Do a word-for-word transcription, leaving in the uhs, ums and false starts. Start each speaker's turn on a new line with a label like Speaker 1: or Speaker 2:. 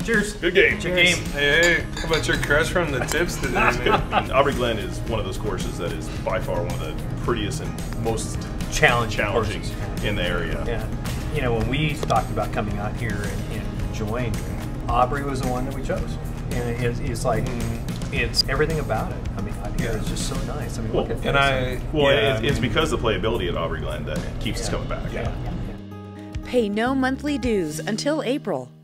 Speaker 1: Cheers.
Speaker 2: Good game.
Speaker 1: Good game.
Speaker 3: Hey, hey, how about your crush from the tips today, man?
Speaker 2: Aubrey Glen is one of those courses that is by far one of the prettiest and most
Speaker 1: Challenging,
Speaker 2: challenging
Speaker 1: courses.
Speaker 2: in the area.
Speaker 1: Yeah. You know, when we talked about coming out here and, and join, Aubrey was the one that we chose. And it's, it's like, mm. it's everything about it. I mean, out here is just so nice. I mean,
Speaker 2: Well,
Speaker 1: look at this.
Speaker 3: And I,
Speaker 2: Well,
Speaker 3: yeah,
Speaker 2: it's,
Speaker 3: I
Speaker 2: it's
Speaker 3: mean,
Speaker 2: because of the playability at Aubrey Glen that keeps us
Speaker 1: Yeah.
Speaker 2: coming back.
Speaker 1: Yeah.
Speaker 4: Pay no monthly dues until April.